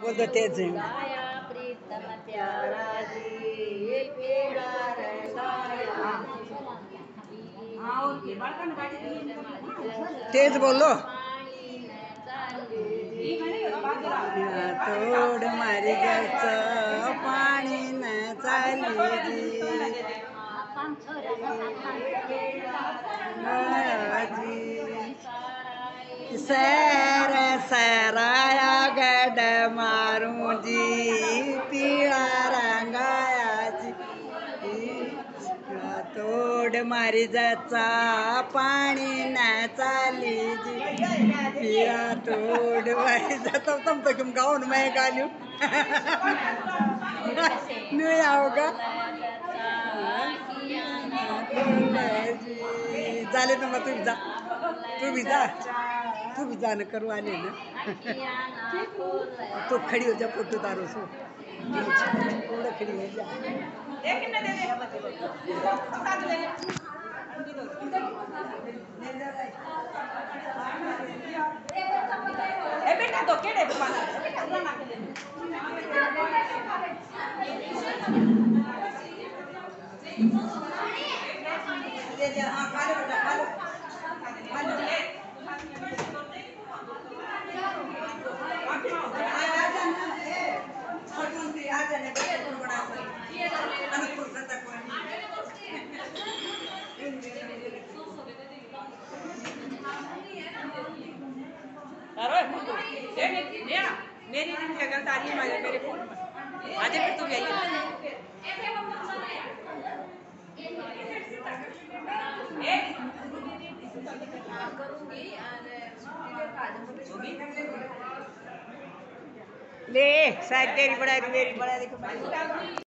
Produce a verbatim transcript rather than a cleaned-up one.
बोल दो तेज है। गाया प्रीतम प्यारा जी पेड़ा रंगाया तेज बोलो। पाणी न चाली तोड मारी जायचं पाणी न चाली जी सैर सराया गड मारू जी पीला रंगाया जी तोड मारी जाचा पाणी न चाली जी पिया तोड मारी जाता तुम तो तुम गाओ मैं गा लूं नहीं आओगा झाले ना मग तू जा तू भी जा तू भी जान करू आले ना तो खड़ी हो जा फोटो तारो सो थोड़ा खड़ी हो जा ए बेटा तो केड़े पाना दे दे हां खा लो बेटा खा लो खा लो आ जाना ए छोटी सी आ जाने बड़े को बड़ा ये अनुकूल करता कोई अरे ये ये मेरी नहीं है गलत आ रही है मेरे फोन में आज फिर तू भी आई ले शायद तेरी बड़ा मेरी बड़ा देखो